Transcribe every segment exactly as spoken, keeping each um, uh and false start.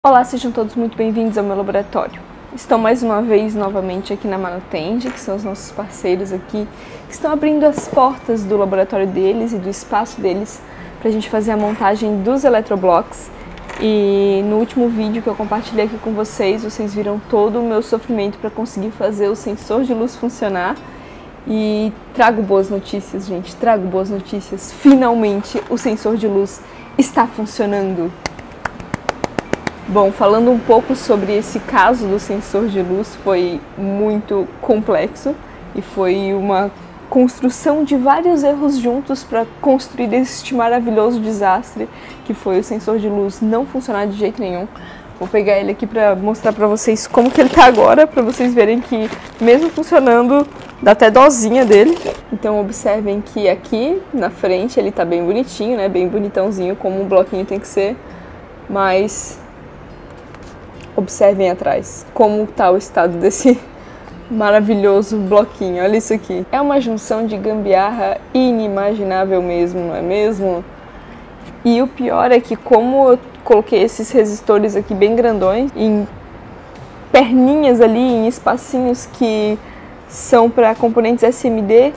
Olá, sejam todos muito bem-vindos ao meu laboratório. Estou mais uma vez novamente aqui na Manutende, que são os nossos parceiros aqui, que estão abrindo as portas do laboratório deles e do espaço deles para a gente fazer a montagem dos eletroblocks. E no último vídeo que eu compartilhei aqui com vocês, vocês viram todo o meu sofrimento para conseguir fazer o sensor de luz funcionar. E trago boas notícias, gente, trago boas notícias. Finalmente o sensor de luz está funcionando. Bom, falando um pouco sobre esse caso do sensor de luz, foi muito complexo e foi uma construção de vários erros juntos para construir este maravilhoso desastre que foi o sensor de luz não funcionar de jeito nenhum. Vou pegar ele aqui para mostrar para vocês como que ele tá agora, para vocês verem que mesmo funcionando dá até dozinha dele. Então observem que aqui na frente ele tá bem bonitinho, né, bem bonitãozinho como um bloquinho tem que ser, mas observem atrás como está o estado desse maravilhoso bloquinho. Olha isso aqui. É uma junção de gambiarra inimaginável mesmo, não é mesmo? E o pior é que como eu coloquei esses resistores aqui bem grandões, em perninhas ali, em espacinhos que são para componentes S M D,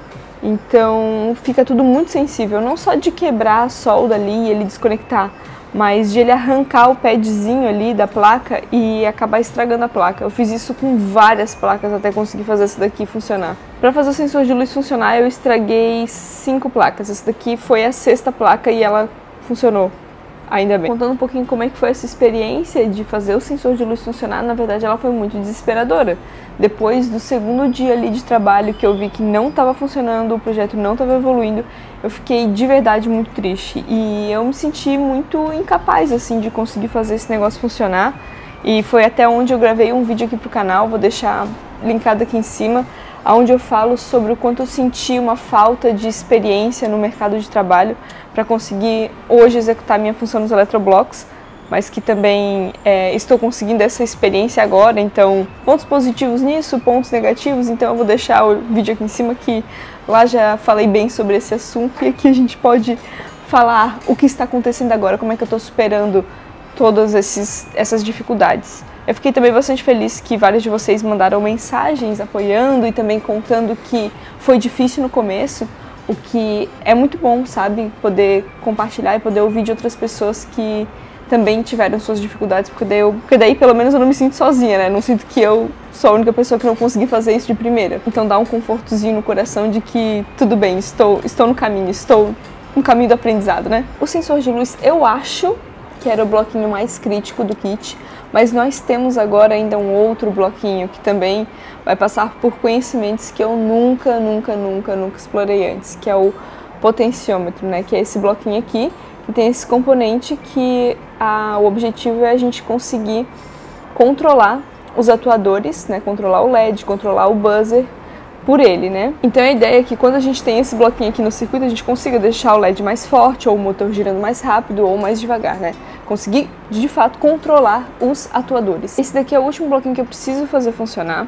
então fica tudo muito sensível, não só de quebrar a solda ali e ele desconectar, mas de ele arrancar o padzinho ali da placa e acabar estragando a placa. Eu fiz isso com várias placas até conseguir fazer essa daqui funcionar. Para fazer o sensor de luz funcionar, eu estraguei cinco placas. Essa daqui foi a sexta placa e ela funcionou. Ainda bem. Contando um pouquinho como é que foi essa experiência de fazer o sensor de luz funcionar, na verdade ela foi muito desesperadora. Depois do segundo dia ali de trabalho que eu vi que não estava funcionando, o projeto não estava evoluindo, eu fiquei de verdade muito triste e eu me senti muito incapaz assim de conseguir fazer esse negócio funcionar. E foi até onde eu gravei um vídeo aqui pro canal, vou deixar linkado aqui em cima, onde eu falo sobre o quanto eu senti uma falta de experiência no mercado de trabalho para conseguir hoje executar minha função nos eletroblocks, mas que também é, estou conseguindo essa experiência agora, então pontos positivos nisso, pontos negativos, então eu vou deixar o vídeo aqui em cima que lá já falei bem sobre esse assunto e aqui a gente pode falar o que está acontecendo agora, como é que eu estou superando todas esses, essas dificuldades. Eu fiquei também bastante feliz que vários de vocês mandaram mensagens apoiando e também contando que foi difícil no começo, o que é muito bom, sabe? Poder compartilhar e poder ouvir de outras pessoas que também tiveram suas dificuldades, porque daí, eu, porque daí pelo menos eu não me sinto sozinha, né? Não sinto que eu sou a única pessoa que não consegui fazer isso de primeira. Então dá um confortozinho no coração de que tudo bem, estou, estou no caminho, estou no caminho do aprendizado, né? O sensor de luz, eu acho que era o bloquinho mais crítico do kit, mas nós temos agora ainda um outro bloquinho que também vai passar por conhecimentos que eu nunca, nunca, nunca, nunca explorei antes, que é o potenciômetro, né? Que é esse bloquinho aqui, que tem esse componente que a, o objetivo é a gente conseguir controlar os atuadores, né? Controlar o L E D, controlar o buzzer por ele, né? Então a ideia é que quando a gente tem esse bloquinho aqui no circuito, a gente consiga deixar o L E D mais forte, ou o motor girando mais rápido, ou mais devagar, né? Conseguir, de fato, controlar os atuadores. Esse daqui é o último bloquinho que eu preciso fazer funcionar.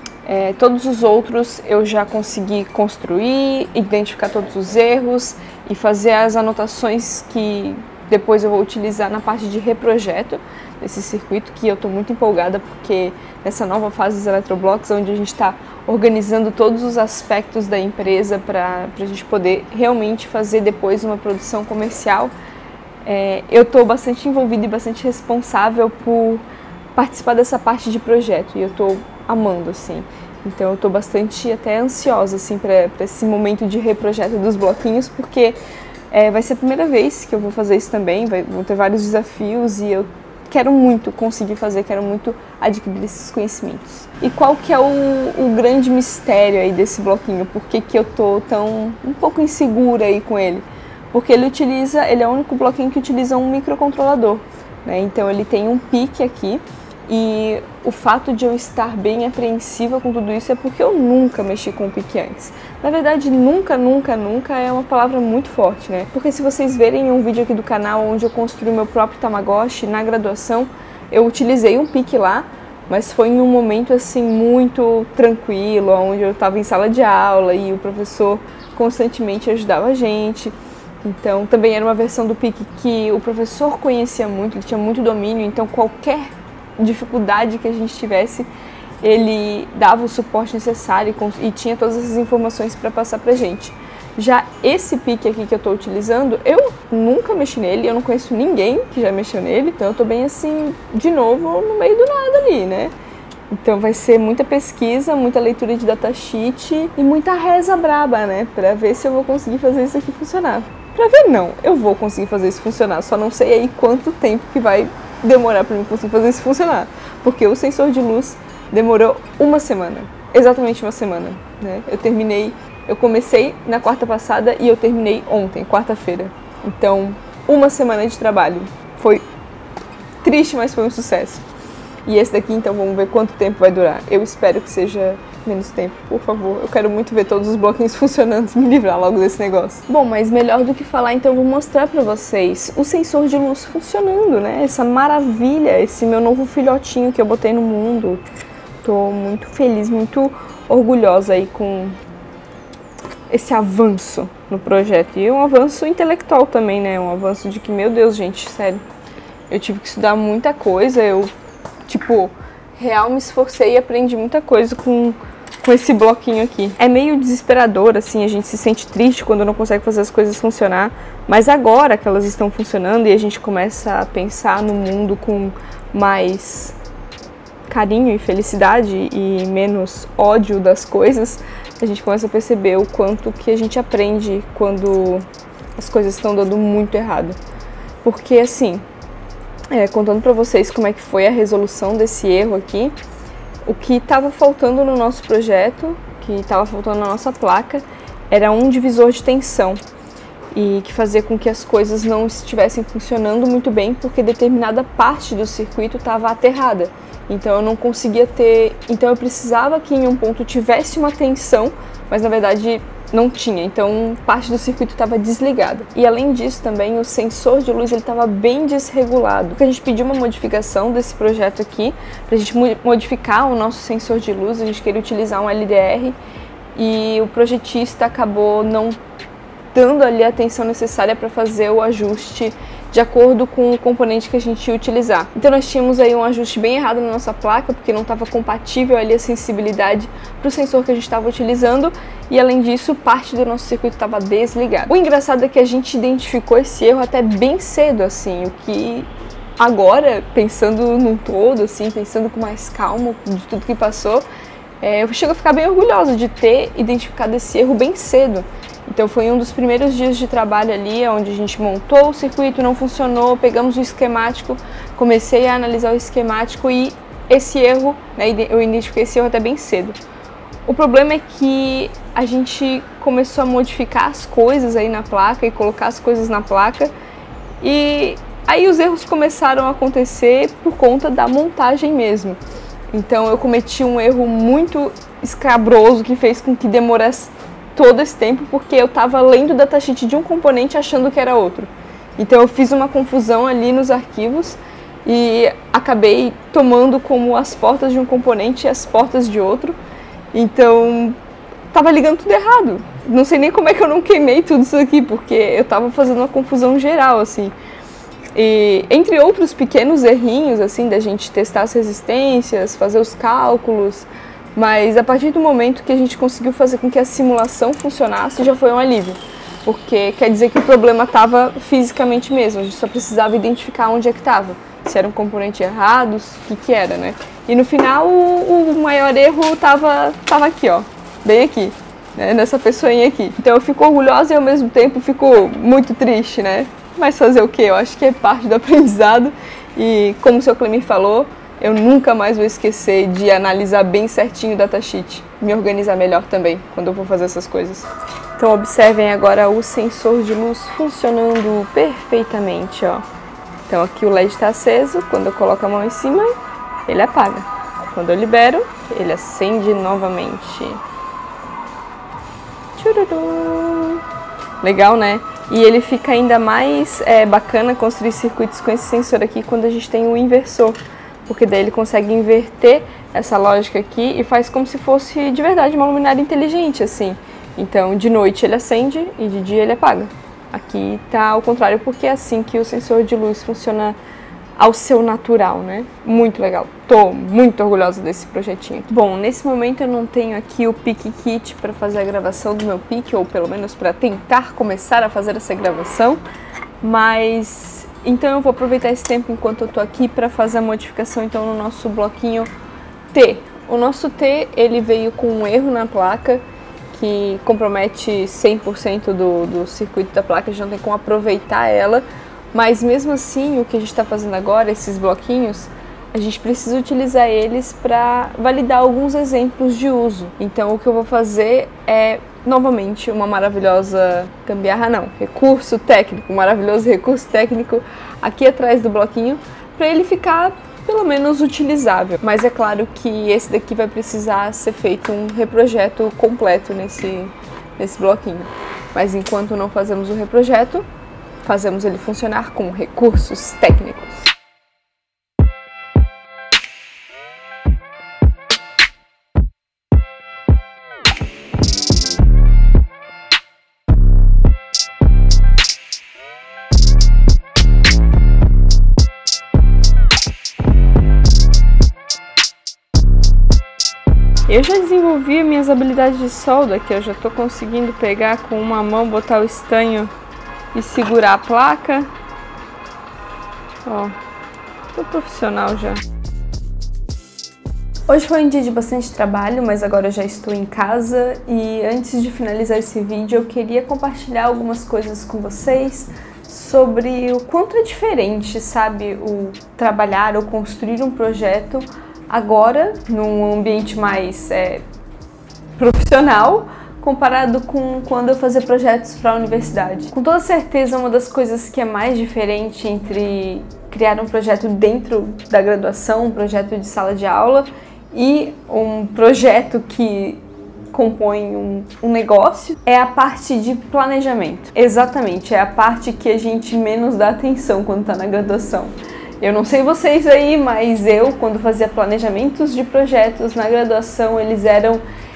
É, todos os outros eu já consegui construir, identificar todos os erros e fazer as anotações que depois eu vou utilizar na parte de reprojeto desse circuito, que eu estou muito empolgada porque nessa nova fase dos eletroblocks, onde a gente está organizando todos os aspectos da empresa para a gente poder realmente fazer depois uma produção comercial, é, eu estou bastante envolvida e bastante responsável por participar dessa parte de projeto e eu estou amando, assim. Então eu estou bastante até ansiosa assim, para esse momento de reprojeto dos bloquinhos, porque é, vai ser a primeira vez que eu vou fazer isso também, vai, vão ter vários desafios e eu quero muito conseguir fazer, quero muito adquirir esses conhecimentos. E qual que é o, o grande mistério aí desse bloquinho? Por que que eu tô tão um pouco insegura aí com ele? Porque ele utiliza, ele é o único bloquinho que utiliza um microcontrolador, né? Então ele tem um pique aqui e o fato de eu estar bem apreensiva com tudo isso é porque eu nunca mexi com o pique antes. Na verdade, nunca, nunca, nunca é uma palavra muito forte, né? Porque se vocês verem um vídeo aqui do canal onde eu construí o meu próprio Tamagotchi na graduação, eu utilizei um pique lá, mas foi em um momento assim muito tranquilo, onde eu estava em sala de aula e o professor constantemente ajudava a gente. Então também era uma versão do P I C que o professor conhecia muito, ele tinha muito domínio, então qualquer dificuldade que a gente tivesse, ele dava o suporte necessário e tinha todas essas informações para passar pra gente. Já esse P I C aqui que eu estou utilizando, eu nunca mexi nele, eu não conheço ninguém que já mexeu nele, então eu tô bem assim, de novo, no meio do nada ali, né? Então vai ser muita pesquisa, muita leitura de datasheet e muita reza braba, né? Pra ver se eu vou conseguir fazer isso aqui funcionar. Pra ver não, eu vou conseguir fazer isso funcionar, só não sei aí quanto tempo que vai demorar pra mim conseguir fazer isso funcionar. Porque o sensor de luz demorou uma semana, exatamente uma semana, né? Eu terminei, eu comecei na quarta passada e eu terminei ontem, quarta-feira. Então, uma semana de trabalho. Foi triste, mas foi um sucesso. E esse daqui, então, vamos ver quanto tempo vai durar. Eu espero que seja menos tempo, por favor. Eu quero muito ver todos os bloquinhos funcionando e me livrar logo desse negócio. Bom, mas melhor do que falar, então, eu vou mostrar pra vocês o sensor de luz funcionando, né? Essa maravilha, esse meu novo filhotinho que eu botei no mundo. Tô muito feliz, muito orgulhosa aí com esse avanço no projeto. E um avanço intelectual também, né? Um avanço de que, meu Deus, gente, sério. Eu tive que estudar muita coisa, eu... Tipo, real me esforcei e aprendi muita coisa com, com esse bloquinho aqui. É meio desesperador, assim, a gente se sente triste quando não consegue fazer as coisas funcionar. Mas agora que elas estão funcionando e a gente começa a pensar no mundo com mais carinho e felicidade e menos ódio das coisas, a gente começa a perceber o quanto que a gente aprende quando as coisas estão dando muito errado. Porque, assim... É, contando para vocês como é que foi a resolução desse erro aqui, o que estava faltando no nosso projeto, que estava faltando na nossa placa, era um divisor de tensão e que fazia com que as coisas não estivessem funcionando muito bem porque determinada parte do circuito estava aterrada. Então eu não conseguia ter, então eu precisava que em um ponto tivesse uma tensão, mas na verdade não tinha, então parte do circuito estava desligada. E além disso também o sensor de luz ele estava bem desregulado. Porque a gente pediu uma modificação desse projeto aqui, para a gente modificar o nosso sensor de luz, a gente queria utilizar um L D R e o projetista acabou não dando ali a atenção necessária para fazer o ajuste de acordo com o componente que a gente ia utilizar. Então nós tínhamos aí um ajuste bem errado na nossa placa, porque não estava compatível ali a sensibilidade para o sensor que a gente estava utilizando, e além disso, parte do nosso circuito estava desligado. O engraçado é que a gente identificou esse erro até bem cedo, assim, o que agora, pensando num todo, assim, pensando com mais calma de tudo que passou, é, eu chego a ficar bem orgulhosa de ter identificado esse erro bem cedo. Então foi um dos primeiros dias de trabalho ali, onde a gente montou o circuito, não funcionou, pegamos o esquemático, comecei a analisar o esquemático e esse erro, né, eu identifiquei esse erro até bem cedo. O problema é que a gente começou a modificar as coisas aí na placa e colocar as coisas na placa e aí os erros começaram a acontecer por conta da montagem mesmo. Então eu cometi um erro muito escabroso que fez com que demorasse todo esse tempo, porque eu estava lendo o datasheet de um componente achando que era outro. Então eu fiz uma confusão ali nos arquivos e acabei tomando como as portas de um componente e as portas de outro. Então estava ligando tudo errado. Não sei nem como é que eu não queimei tudo isso aqui, porque eu estava fazendo uma confusão geral, assim. E entre outros pequenos errinhos, assim, da gente testar as resistências, fazer os cálculos. Mas a partir do momento que a gente conseguiu fazer com que a simulação funcionasse, já foi um alívio. Porque quer dizer que o problema estava fisicamente mesmo, a gente só precisava identificar onde é que estava. Se era um componente errado, o que que era, né? E no final o, o maior erro estava tava aqui, ó, bem aqui, né? Nessa pessoinha aqui. Então eu fico orgulhosa e ao mesmo tempo fico muito triste, né? Mas fazer o quê? Eu acho que é parte do aprendizado e como o seu Clemir falou, eu nunca mais vou esquecer de analisar bem certinho o datasheet, me organizar melhor também quando eu vou fazer essas coisas. Então observem agora o sensor de luz funcionando perfeitamente, ó. Então aqui o L E D está aceso, quando eu coloco a mão em cima, ele apaga. Quando eu libero, ele acende novamente. Tchururu. Legal, né? E ele fica ainda mais é, bacana construir circuitos com esse sensor aqui quando a gente tem o inversor. Porque daí ele consegue inverter essa lógica aqui e faz como se fosse de verdade uma luminária inteligente, assim. Então, de noite ele acende e de dia ele apaga. Aqui tá ao contrário, porque é assim que o sensor de luz funciona ao seu natural, né? Muito legal. Tô muito orgulhosa desse projetinho aqui. Bom, nesse momento eu não tenho aqui o Pic Kit para fazer a gravação do meu pique, ou pelo menos para tentar começar a fazer essa gravação, mas então eu vou aproveitar esse tempo enquanto eu tô aqui para fazer a modificação então no nosso bloquinho T. O nosso T, ele veio com um erro na placa que compromete cem por cento do, do circuito da placa, a gente não tem como aproveitar ela. Mas mesmo assim, o que a gente está fazendo agora, esses bloquinhos, a gente precisa utilizar eles para validar alguns exemplos de uso. Então o que eu vou fazer é, novamente, uma maravilhosa gambiarra, não, recurso técnico, um maravilhoso recurso técnico aqui atrás do bloquinho, para ele ficar pelo menos utilizável. Mas é claro que esse daqui vai precisar ser feito um reprojeto completo nesse, nesse bloquinho. Mas enquanto não fazemos o reprojeto, fazemos ele funcionar com recursos técnicos. Eu já desenvolvi minhas habilidades de solda, que eu já estou conseguindo pegar com uma mão, botar o estanho e segurar a placa. Ó, tô profissional já. Hoje foi um dia de bastante trabalho, mas agora eu já estou em casa e antes de finalizar esse vídeo eu queria compartilhar algumas coisas com vocês sobre o quanto é diferente, sabe, o trabalhar ou construir um projeto agora num ambiente mais é, profissional, comparado com quando eu fazia projetos para a universidade. Com toda certeza, uma das coisas que é mais diferente entre criar um projeto dentro da graduação, um projeto de sala de aula, e um projeto que compõe um, um negócio, é a parte de planejamento. Exatamente, é a parte que a gente menos dá atenção quando está na graduação. Eu não sei vocês aí, mas eu, quando fazia planejamentos de projetos na graduação, eles eram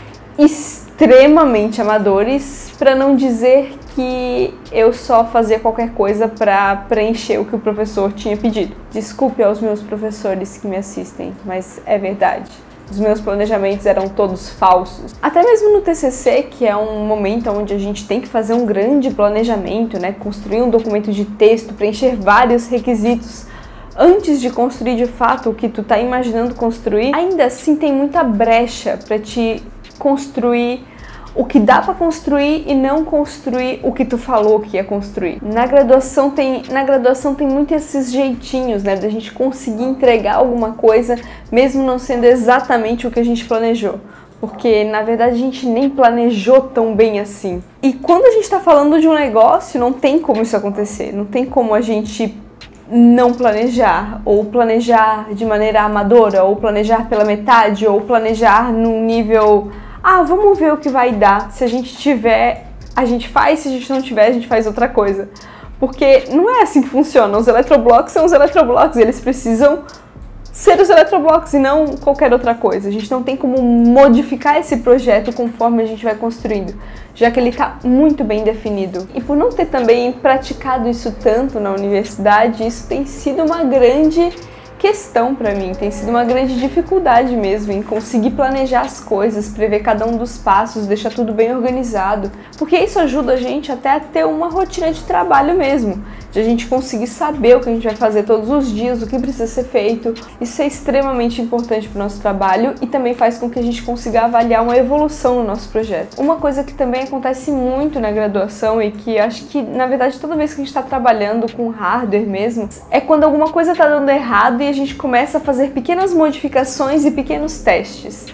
extremamente amadores, para não dizer que eu só fazia qualquer coisa para preencher o que o professor tinha pedido. Desculpe aos meus professores que me assistem, mas é verdade. Os meus planejamentos eram todos falsos. Até mesmo no T C C, que é um momento onde a gente tem que fazer um grande planejamento, né? Construir um documento de texto, preencher vários requisitos antes de construir de fato o que tu tá imaginando construir, ainda assim tem muita brecha para te construir o que dá para construir e não construir o que tu falou que ia construir. Na graduação tem, na graduação tem muito esses jeitinhos, né, da gente conseguir entregar alguma coisa mesmo não sendo exatamente o que a gente planejou. Porque, na verdade, a gente nem planejou tão bem assim. E quando a gente está falando de um negócio, não tem como isso acontecer. Não tem como a gente não planejar, ou planejar de maneira amadora, ou planejar pela metade, ou planejar num nível... Ah, vamos ver o que vai dar. Se a gente tiver, a gente faz. Se a gente não tiver, a gente faz outra coisa. Porque não é assim que funciona. Os eletroblocos são os eletroblocos. Eles precisam ser os eletroblocos e não qualquer outra coisa. A gente não tem como modificar esse projeto conforme a gente vai construindo, já que ele está muito bem definido. E por não ter também praticado isso tanto na universidade, isso tem sido uma grande questão para mim, tem sido uma grande dificuldade mesmo em conseguir planejar as coisas, prever cada um dos passos, deixar tudo bem organizado, porque isso ajuda a gente até a ter uma rotina de trabalho mesmo, de a gente conseguir saber o que a gente vai fazer todos os dias, o que precisa ser feito. Isso é extremamente importante para o nosso trabalho e também faz com que a gente consiga avaliar uma evolução no nosso projeto. Uma coisa que também acontece muito na graduação e que acho que, na verdade, toda vez que a gente está trabalhando com hardware mesmo, é quando alguma coisa está dando errado e a gente começa a fazer pequenas modificações e pequenos testes.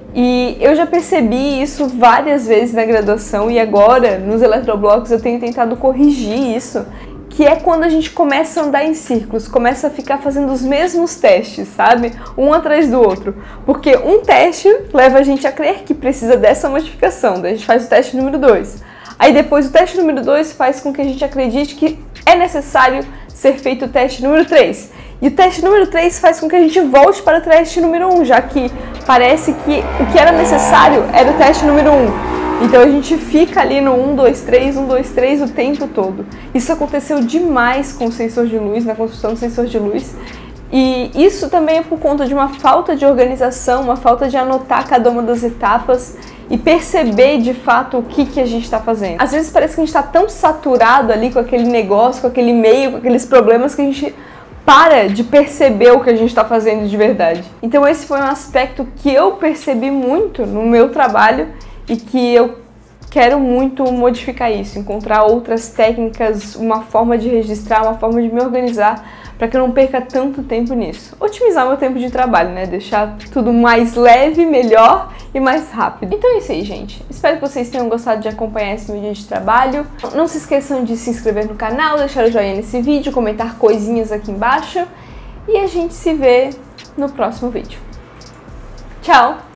E eu já percebi isso várias vezes na graduação e agora, nos eletroblocos, eu tenho tentado corrigir isso, que é quando a gente começa a andar em círculos, começa a ficar fazendo os mesmos testes, sabe? Um atrás do outro. Porque um teste leva a gente a crer que precisa dessa modificação, daí a gente faz o teste número dois. Aí depois o teste número dois faz com que a gente acredite que é necessário ser feito o teste número três. E o teste número três faz com que a gente volte para o teste número um, já que parece que o que era necessário era o teste número um. Então a gente fica ali no um, dois, três, um, dois, três o tempo todo. Isso aconteceu demais com o sensor de luz, na construção do sensor de luz. E isso também é por conta de uma falta de organização, uma falta de anotar cada uma das etapas e perceber de fato o que, que a gente está fazendo. Às vezes parece que a gente está tão saturado ali com aquele negócio, com aquele e-mail, com aqueles problemas que a gente para de perceber o que a gente está fazendo de verdade. Então esse foi um aspecto que eu percebi muito no meu trabalho e que eu quero muito modificar isso, encontrar outras técnicas, uma forma de registrar, uma forma de me organizar para que eu não perca tanto tempo nisso. Otimizar meu tempo de trabalho, né? Deixar tudo mais leve, melhor e mais rápido. Então é isso aí, gente. Espero que vocês tenham gostado de acompanhar esse meu dia de trabalho. Não se esqueçam de se inscrever no canal, deixar o joinha nesse vídeo, comentar coisinhas aqui embaixo. E a gente se vê no próximo vídeo. Tchau!